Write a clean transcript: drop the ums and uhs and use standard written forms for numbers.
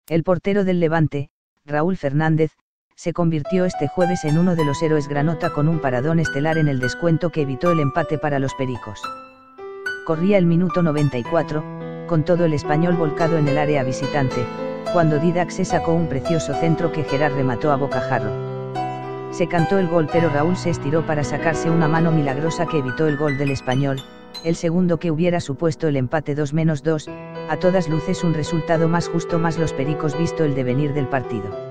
El portero del Levante, Raúl Fernández, se convirtió este jueves en uno de los héroes granota con un paradón estelar en el descuento que evitó el empate para los pericos. Corría el minuto 94, con todo el Español volcado en el área visitante, cuando Dídac se sacó un precioso centro que Gerard remató a bocajarro. Se cantó el gol, pero Raúl se estiró para sacarse una mano milagrosa que evitó el gol del Español, el segundo que hubiera supuesto el empate 2-2, a todas luces un resultado más justo más los pericos visto el devenir del partido.